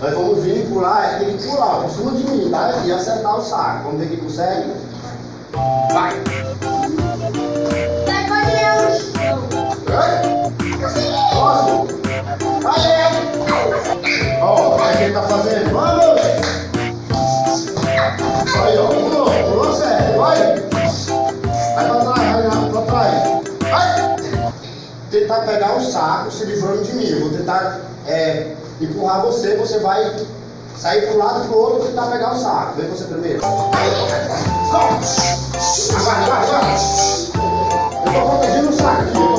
Nós vamos vir e pular, tem que pular por cima de mim, tá? E acertar o saco. Vamos ver quem consegue. Vai! Posso? Vai! Ó, o que ele tá fazendo? Vamos! Aí, ó, pulou certo, vai! Vai pra trás, vai pra trás. Vai! Tentar pegar o saco se livrando de mim. Eu vou tentar empurrar você, você vai sair pro lado e pro outro e tentar pegar o saco. Vem você primeiro. Agora. Eu tô protegendo o saco aqui.